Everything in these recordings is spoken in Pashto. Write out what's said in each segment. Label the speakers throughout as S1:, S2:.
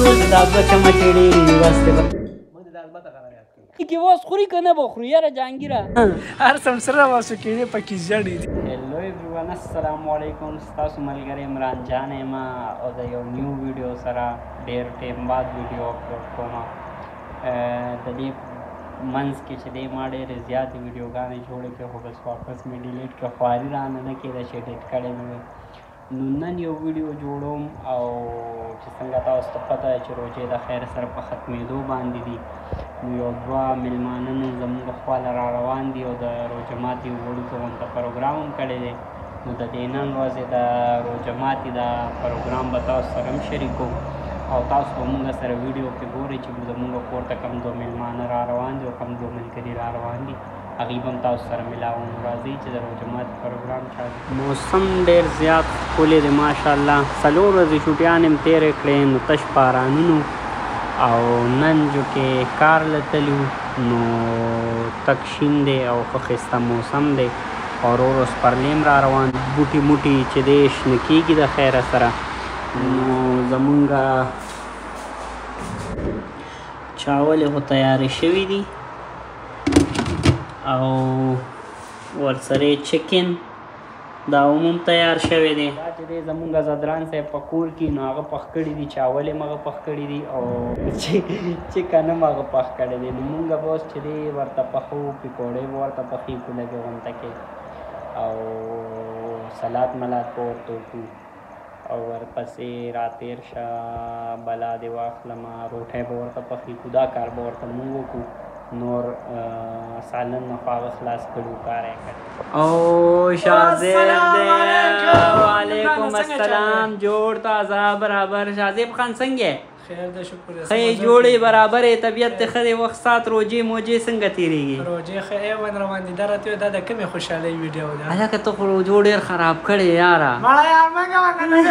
S1: روز دا دوه چمچې ډېرې دي بس دی کې اوس خوري که نه به خوري یاره جهانګیره
S2: هر څه سره واسو کېدې پکې ژړې دي.
S1: هلو ایوریوان السلام علیکم ستاسو ملګری عمران جان یم او د یو نیو ویډیو سره ډېر ټایم بعد ویډیو اپلوډ کوم. د دې منځ کې چې دی ما ډېرې زیاتې ویډیوګانې جوړې کړې خو بس واپس مې ډیلیټ کړه خواري رانه نه کېده چې ایډیټ کړی مې وی. نو نن یو ویډیو جوړوم او چې څنګه تاسو ته پته ده چې روژې د خیر سره په ختمېدو باندې دي نو یو دوه میلمانه نن زموږ خوا له را روان دي او د روژه ماتي وړوکې غونته پروګرام هم کړی دی. نو د دې نن ورځې د روژه ماتي دا پروګرام به تاسو سره هم شریکو او تاسو به مونږ سره ویډیو کې ګورئ چې زموږ کور ته کوم دوه میلمانه را روان دي او کوم دوه ملګري را روان دي هغوی به هم تاسو سره میلاوم. راځئ چې د روژه ماتي پروګرام چالو. موسم ډېر زیات ښکلی دی ماشاءالله. څلور ورځې چوټیانې هم تېرې کړې نو تش بارانونو او نن جو کې کار له تلو نو تک شین دی او ښه ښایسته موسم دی او ورو ورو سپرلي هم را روان بوټي موټي چې دی شنه کېږي د خیره سره. نو زمونږ چاولې خو تیارې شوي دي او ورسره چکن دا هم تیار شوی دی. دا چې دی زمونږ زدران صاحب په کور کې نو هغه پخ کړي دي چاول یې هغه پخ کړي دي او چکن هم هغه پخ کړی دی. نو مونږ به اوس چې دی ورته پخو پکوړې به ورته پخېږو لږې غونته کې او سلاد ملاد به ورته وکړو او ورپسې راتېر شه بلا دې واخلمه روټۍ به ورته پخېږو. دا کار به ورته مونږ وکړو. نور سالن نه خو هغه خلاص کړو کار یې کړی او شاهزیب دی. وعلیکم السلام. جوړ تازه برابر. شاهزیب خان څنګه یې؟
S2: خیر ده شکر.
S1: ښه جوړې برابر یې طبیعت دې ښه دی وخت سات روژې موجې څنګه تېرېږي؟
S2: روژې ښه ایون روان دي. دا راته دا د کومې خوشحالۍ ویډیو ده؟
S1: هلکه ته خو روژو ډېر خراب کړې یاره.
S2: مړه یار مه کوه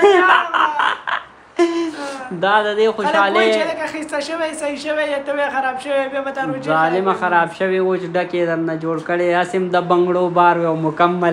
S1: دا د دې خوشحالۍ
S2: لکه ښایسته شوی صحیح شوی یا ته وایې خراب شوی بیا به تا روژې
S1: ظالمه خراب شوې و چې ډکې درنه جوړ کړې هسې هم د بنګړو بار وي او مکمل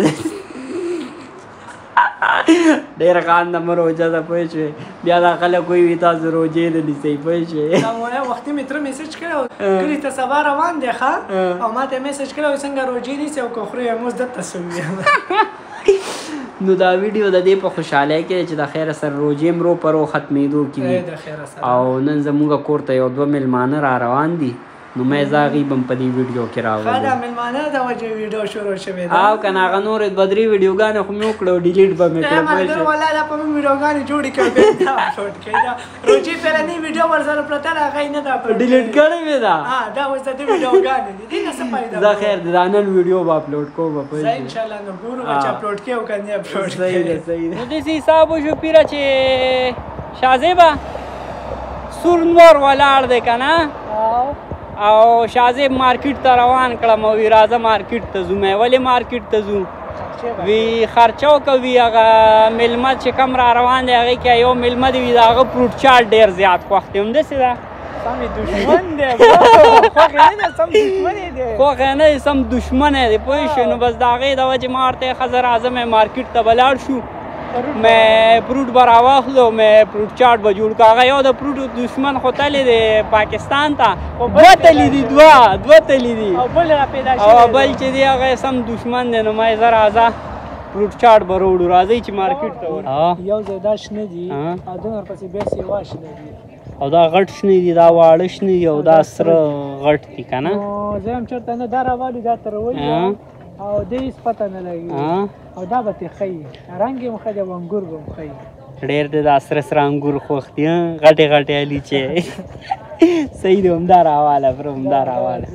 S1: ډېره خاندمه روژه ده پوه شوې. بیا دا خلک وایي تاسو روژې نه نیسئ پوه شوې.
S2: وختي مې تره میسج کړی و کلي ته سبا روان دی ښه او ما ته یې میسج کړی و څنګه روژې نیسئ او که خورئ موز دلته سوي.
S1: نو دا ویډیو د دې په خوشحالۍ کې چې د خیره سره روژې هم رو پرو ختمېدو کې وي او نن زموږ کور ته یو دوه میلمانه را روان دي نو مې زه هغوی به هم په دې ویډیو کې راولم.
S2: ښه ده میلمانه د وجې ویډیو شروع شوې ده
S1: او که نه هغه نورې دوه درې ویډیوګانې خو مې وکړه او ډیلیټ به مې کړه.
S2: ملګرو والله دا په موږ ویډیوګانې جوړې کړې بیا دا اپلوډ کړې. دا روژې پهلنۍ ویډیو ورسره پرته ده هغه یې نه ده
S1: ډیلیټ کړې وې ده.
S2: دا اوس د دې ویډیوګانې دي دې نه څه فایده.
S1: زه خیر د دا نن ویډیو به اپلوډ کوم پوه
S2: زه انشاءالله نو ګورو چې اپلوډ کړې او که نه اپلوډ کړې.
S1: صحیح ده صحیح ده. نو داسې حساب وشو پیره چې شاهزیبه سور نور ولاړ دی که نه او شاهزیب مارکیټ ته روان کړم او وی راځه مارکیټ ته ځو. مې ولې مارکیټ ته ځو؟ وی خرچه وکوي هغه میلمه چې کم را روان دی هغې کې یو میلمه دی وي د هغه فروټ چاټ ډېر زیات خوښ دی. همداسې ده
S2: سمې دشمن دی خوښ یې نه دی سم دشمن یې دی.
S1: خوښ یې نه دی سم دشمن یې دی پوه شوې. نو بس د هغې د وجې ما ورته یې ښځه راځه مې مارکیټ ته به لاړ شو مې فروټ به راواخلو مې فروټ چاټ به جوړ کړو. هغه یو د فروټ دشمن خو تللی دی پاکستان ته دوه تلي دي دوه تلي دي
S2: او بل را پیدا شوی
S1: او بل چې دی هغه سم دشمن دی. نو ما یې زه راځه فروټ چاټ به راوړو راځئ چې مارکیټ ته
S2: یو ځای دا شنه دي او دوی ورپسې بیا سیوا شنه دي
S1: او دا غټ شنه دي دا واړه شنه دي او دا سره غټ دي که نه.
S2: زه هم چېرته نه دا راوالي دا تر ولي او دې هېڅ پته نه لګي او دا به ترې ښیي رنګ یې هم ښه دی او انګور به هم ښیي.
S1: ډېر دی دا سره سره انګور خوښ دي غټې غټې الیچې صحیح دی همدا راواله بره همدا راواله.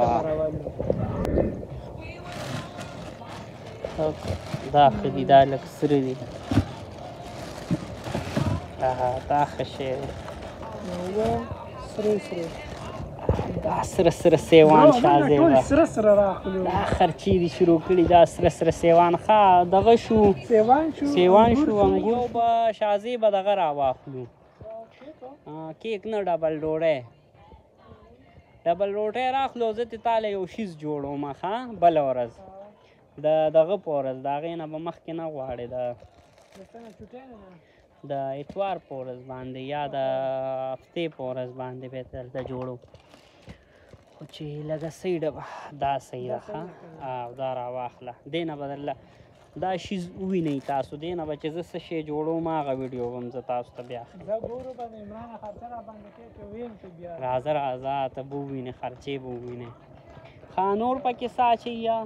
S1: دا ښه دي دا لږ سره دي دا ښه شی دی دا سره سره سیوان شاهزیبه دا خرچې دي شروع کړي دا سره سره سیوان ښه دغه شو سیوان شو انګور به شاهزیبه دغه راواخلو کیک نه ډبل ډوډۍ راخلو زه تې تاله یو شیز جوړوم ښه بله ورځ د دغه په ورځ د هغې نه به مخکې نه غواړې د د اتوار په ورځ باندې یا د هفتې په ورځ باندې به درته جوړو خو چې لږه صحیح ډبه دا صحیح ده ښه او دا راواخله دې نه به درله دا شیز ووینئ تاسو دې نه به چې زه څه شی جوړوم هغه ویډیو به هم زه تاسو ته بیا راځه راځه ته به ووینې خرچې به ووینې ښه نور پکې څه اچوي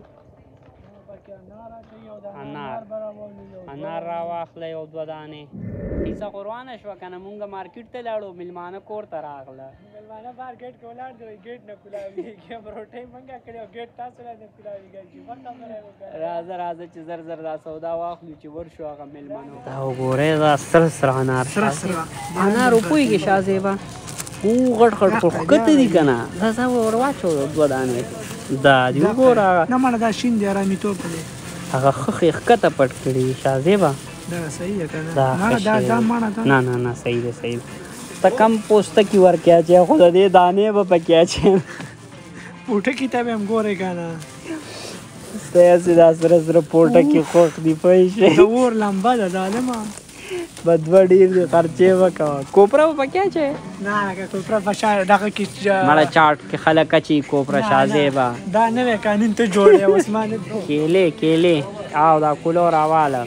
S1: انار راواخله یو دوه دانې کیسه خو روانه شوه که نه مونږ مارکیټ ته لاړو میلمانه کور ته راغله
S2: میلمانه بار ګیټ کې ولاړ دی ګیټ نه کولاویږي هم روټۍ منګه کړې او ګیټ تاسو له نه کولاویږي راځه راځه چې زر زر دا سودا واخلو چې ورشو هغه میلمنو دا وګورئ دا سره سره انار انار وپوهېږي شاه زیبا او غټ غټ خو ښکته دي که نه دا زه ور واچو دوه دانې دا دي وګوره نه مړه دا شین دی ارامیتوب دی هغه ښه ښکته پټ کړي شاه زیبا دا صحیح ده که نه دا مړه ده نه نه نه صحیح ده صحیح ده ته کم پوستکي ورکې اچوې خو د دې دانې به پکې اچوې پوټکي ته به هم ګورې که نه ستاسې دا سره سره پوټکي خوښ دي پوه شوې د اور لمبه ده دا علمه بدوه ډېر دي خرچې به کوه کوپره به پکې اچوې نه که کوپره په دغه کې مړه چاټ کې خلک اچوي کوپره شازیبه دا نوی قانون ته جوړ دی اوس ما نه کیلې او دا کولو راواله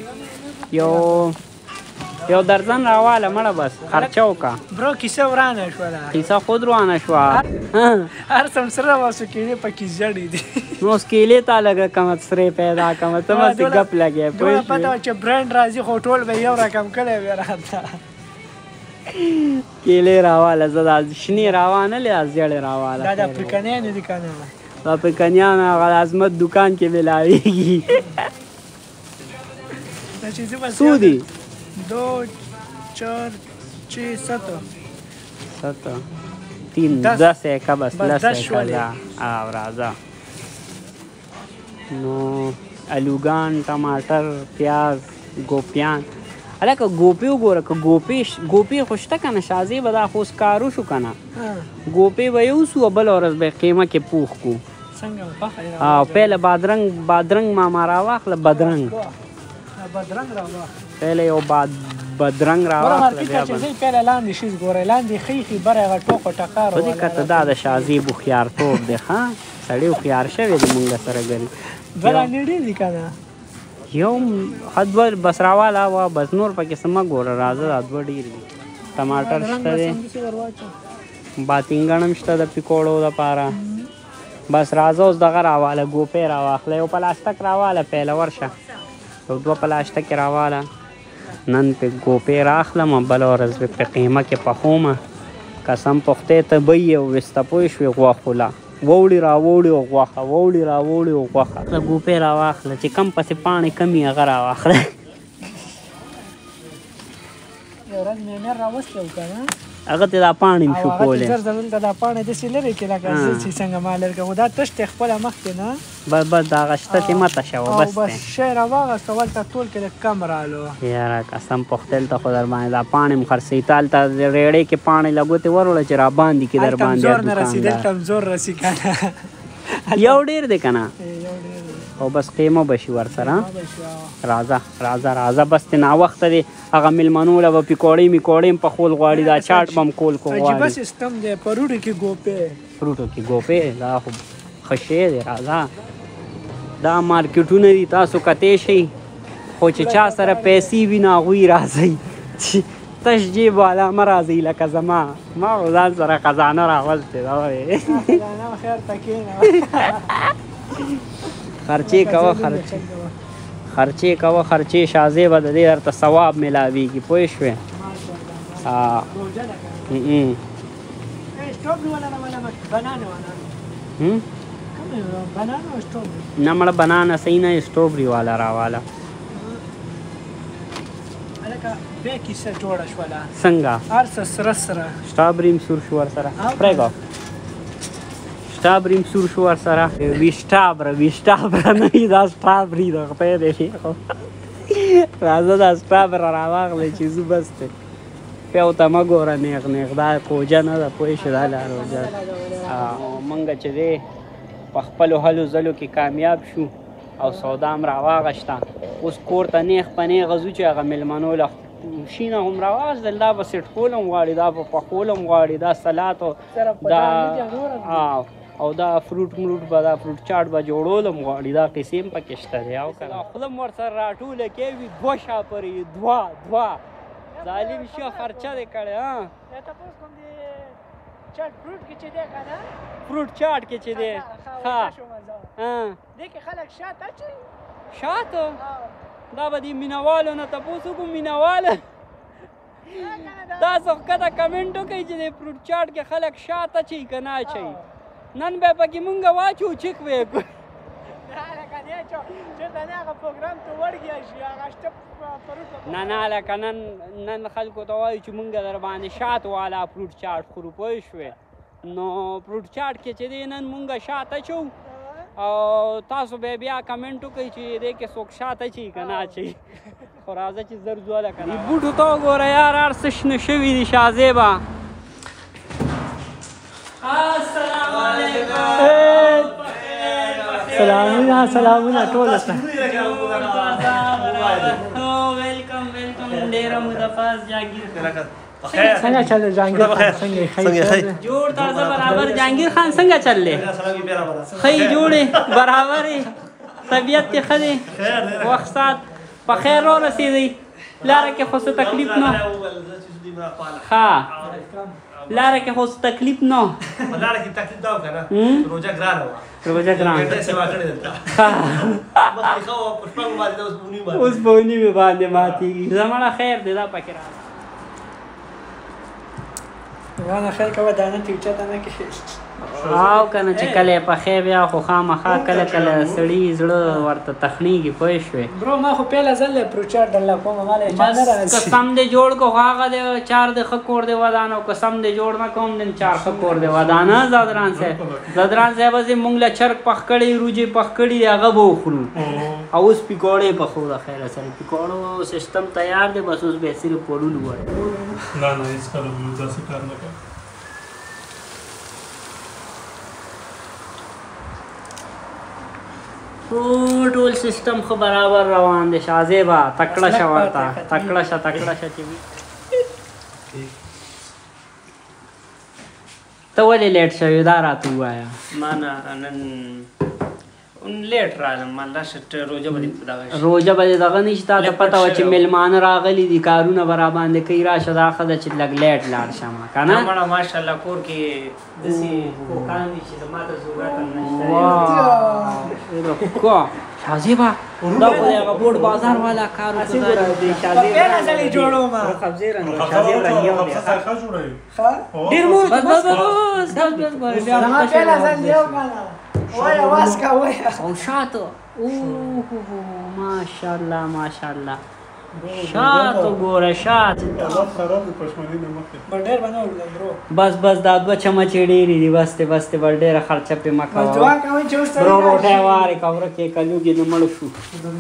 S2: یو درځن راواله مړه بس خرچه وکړه برو کیسه ورانه شوله کیسه خود روانه شوه هر څه سره واسو کیلې پکې زړې دي نو اوس کیلې تا لږه کمه سرې پیدا کړمه ته بسې ګپ لګې پوه شوې پته وه چې برنډ راځي خو ټول به یو رقم کلی وې راته کیلې راواله زه دا شنې راوانلې دا زیړې راواله دا د افریقنیانو دي که نه د افریقنیانو هغه د عظمت دکان کې ملاوېږي څو دي 2 4 6 7 3 10 का बस 10 का او راځه نو الوګان ټماټر پیاز ګوپیان هلکه ګوپی وګوره که ګوپی خو شته که نه شازی به دا خو اوس کارو شو که نه ګوپی به یوسو بله ورځ به قیمه کې پوخ کو او پهله بادرنګ ماما راواخله بدرنګ پهله یو بدرنګ راواخله بیا به پهله لاندې شیز ګورئ لاندې ښیښي بره هغه ټوک و ټکار په دې کته دا د شازیب هوښیارتوب دی ښه سړی هوښیار شوی دی مونږ سره ګري دوه دانې ډېر دي که نه یو دوه بس راواله وه بس نور پکې څه مه ګوره راځه دا دوه ډېر دي ټماټر شته دی باتینګڼ هم شته د پکوړو دپاره بس راځه اوس دغه راواله ګوپی راواخله یو پلاستک راواله پهله ورشه یو دوه پلاستکې راواله نن پې ګوپی راخلمه بله ورځ به پې قیمه کې پخومه قسم پختې ته به یې وسته پوه شوې غوښوله ووړي راوړي او غوښه ووړي راوړي او غوښه د ګوپی راواخله چې کم پسې پاڼې کمې هغه راواخله یو ورځ مېمر راوستی و که نه هغه ته دا پاڼې هم شو کولی زر زر دلته دا پاڼې داسې لرې کې لکه زه چې څنګه ما لرې کړه خو دا تش دی خپله مخکې نه بس دا هغه شته چې مته شوه بس دی بس شی راواغسته ولته ټول کې لږ کم رالو یاره قسم پختل ته خو در باندې دا پاڼې هم خرڅوي تا هلته ریړۍ کې پاڼې لګوتې وروړه چې راباندې کړي در باندې زور نه رسي دلته هم زور رسي که نه یو ډېر دی که نه او بس قیمه به شي ورسره راځه بس ته ناوخته دی هغه میلمنو له به پکوړې میکوړې هم پخول غواړي دا چاټ به هم کول کو غواړي عجیبه سیستم دی په روټو کې ګوپې دا خو ښه شی دی راځه دا مارکیټونه دي تاسو کتی شئ خو چې چا سره پیسې وي نو هغوی راځئ تش جیب والا مه راځئ لکه زما ما خو ځان سره خزانه راولتې ده خرچې کوه خرچې شازې به د دې درته ثواب میلاویږي پوه شوې نه مړه بنانا صحیح نه اسټروبري والا راواله څنګه سټرابري هم سور شو ورسره پرېږده سټرابري هم سور شو ورسره ویشټابره نه وي دا سټرابري ده خدای دې شي راځه دا سټرابره راواخلئ چې زه بس دی پیو ته مه ګوره نیغ دا کوجه نه ده پوه شو دا لاروجه مونږ چې دی په خپلو هلو ځلو کې کامیاب شو او سودا هم راواغشته اوس کور ته نیغ په نیغه ځو چې هغه میلمنو له
S1: شینه هم راواخېستل دا به سیټ کول هم غواړي دا به پخول هم غواړي دا سلات او دا فروټ مروټ به دا فروټ چاټ به جوړول هم غواړي دا قیسې هم پکې شته دی او که خوله هم ورسره راټوله کوي 2 شاپرې 2 ظالم شه خرچه دی کړی فروټ چاټ کې چې دی
S2: دې کې خلک شات اچوي
S1: شات دا به دې مینهوالو نه تپوس وکړو مینهواله تاسو ښکته کمنټ وکړئ چې د فروټ چاټ کې خلک شات اچوي که نه اچوي نن به پکې مونږ واچو چک به یې کړو نه لکه نن خلکو ته وایو چې مونږ در باندې شات والا فروټ چاټ خورو پوه شوې نو فروټ چاټ کې چې دی نن مونږ شات اچو او تاسو به بیا کمنټ وکړئ چې دې کې څوک شات اچوي که نه اچوي خو راځه چې زر ځو هلکه دې بوټو ته وګوره یار هر څه شنه شوي دي شازیبه السلام علیکم
S2: سلامونه ټول سره
S1: ویلکم ډېره موده پاس جهانګیر
S2: څنګه چل جهانګیر څنګه
S1: جوړ تازه برابر جهانګیر خان څنګه چل ښه جوړې برابر طبیعت دې ښه دی وخت ساعت په خیر رارسېدی لاره کې خو څه تکلیف نه ښه لاره کې خو څه تکلیف نه
S3: لاره کې تکلیف دا وکړه روزه ګرانه وه
S1: روزه ګرانه
S3: ګټه سیوا کړې دلته مخکې ښه وه په شپږو باندې
S1: اوس په ونیمې باندې ماتېږي زمانه خیر دی دا پکې راغله
S2: وانا خیر کوه دانه تیوچته نه کښې
S1: او که نه چې کله یې پخې بیا خو خامخا کله کله سړي زړه ورته تخنیږي پوه شوې
S2: برو ما خو پیله ځل پروچاټ درله کومه ماله چا نه راځي
S1: که سم دې جوړ کو هغه د 4 د ښه کور دی ودانه او که سم دې جوړ نه کوم د 4 ښه کور دی ودانه زادران صاحب به مونږ له چرګ پخ کړی روجې پخ کړي دي هغه به وخورو او اوس پکوړې پخو د خیره سره پکوړو سیستم تیار دی بس اوس به یې صرف پوړول غواړي
S3: نه هېڅ کله به داسې کار نه کوي
S1: ټول سیستم خو برابر روان دی شازیبه تکړه شه ورته تکړه شه چې وي ته ولې لیټ شوې دا راته ووایه
S4: ما نن لیټ راغلم ما داسې روژه به دې په دغه شي
S1: روژه به دې دغه نه شي تا ته پته وه چې میلمانه راغلي دي کارونه به راباندې کوي راشه دا ښه ده چې لږ لیټ لاړ شم که نه
S4: مړه ماشاءالله کور کې داسې کوکان دي چې زما ته ضرورت هم
S1: نشته شازیبه دا خو د هغه بوډ بازار والا کار
S2: پیله ځل یې جوړوم ډېر مو زما پیله ځل یو کنه وایه واسکه وایه
S1: او شاتو ماشاءالله شاتو ګوره شات بس دا 2 چمچې ډېرې دي بس ته بل ډېره خرچه پې مه کوه برو روټۍ وارې که ورکې کلوګې نه مړه شو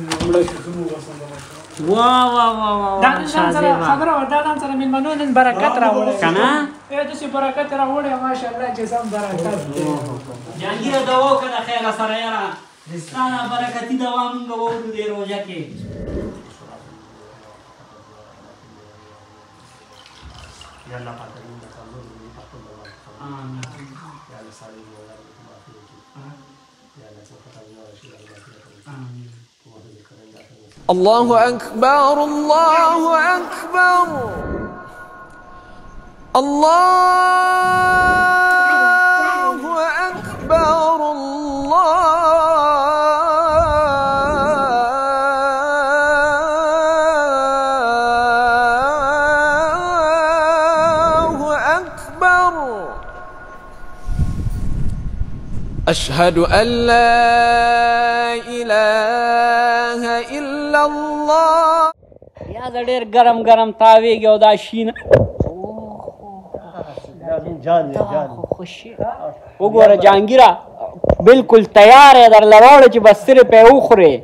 S2: خبره وه دا ځان سره مېلمنو نن برکت راوړی
S1: که نه
S2: داسې برکت راوړی ماشاءالله چې سم برکت
S1: جهانګیره دوا وکړه د خیره سره یاره ستا نه برکتي دوا مونږ وورو دې روژه کې
S5: الله أكبر الله أكبر الله أكبر الله أكبر أشهد أن لا إله إلا الله
S1: یا دا ډېر ګرم تاویږي او دا شینه وګوره جهانګیره بالکل تیار یې درله راوړه چې بس صرف یې وخورې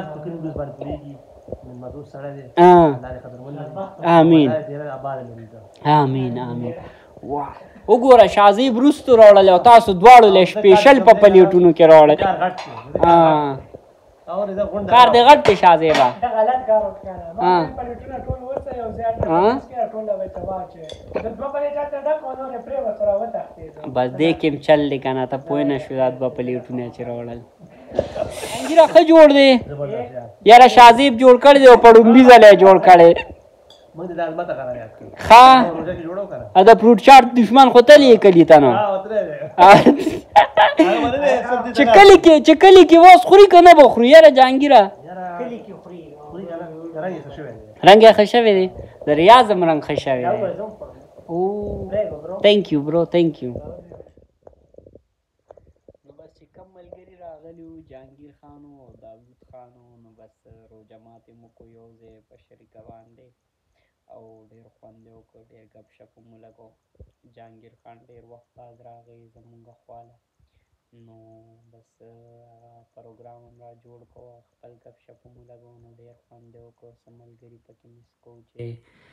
S1: آمین وګوره شازیب وروستو راوړل او تاسو دواړو له سپیشل په پلیټونو کې راوړل کار دې غټ دی شاه زیبا
S2: دا غلط کار وکړه ما پلیټونه ټول ورته یو ځای کې ټول به تواچه د دوه پلیټه دا کوو نه پرې وسره وتاخته
S1: بس دې کې چل دی کنه ته پوه نه شو دا دوه پلیټونه چې راوړل انګیرا ښه جوړ دی یاره شازیب جوړ کړی دی او پړومبي ځله جوړ کړی ښه دا فروټ چاټ دشمن خو تل یې کلي ته نو چې کلي کې واس خوري که نه به خوري یاره جهانګیره رنګ یې ښه شوی دی د ریاض هم رنګ ښه شوی دی تھینک یو برو تھینک یو نو بس چې کم ملګري راغلي وو جهانګیر خان او داود خان نو بس روژه ماتې مو کو یو ځای په شریکه باندې او ډېر خوند یې وکړ ډېر ګپ شپ مو لګو جهانګیر خان ډېر وخت بعد راغی زمونږ خواله نو بس پروګرام هم را جوړ کړو خپل ګپ شپ مو لګو نو ډېر خوند یې وکړ څه ملګري پکې مس کوو چې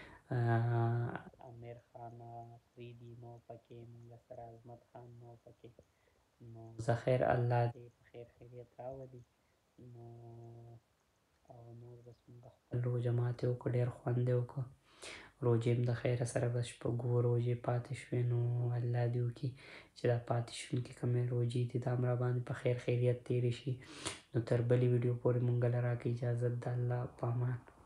S1: امیر خان افریدي نو پکې موږ سره عظمت خان نو پکې نو زخیر الله دې په خیر خیریت راولي نو او نور بس موږ خپل روژه ماتې وکړو ډېر خوند یې وکړو روژې هم د خیره سره بس شپږ روژې پاتې شوې نو الله دې وکړي چې دا پاتې شونکي کومې روژې دي دا هم راباندې په خیر خیریت تېرې شي نو تر بلې ویډیو پورې موږ له راکړه اجازت د الله په امان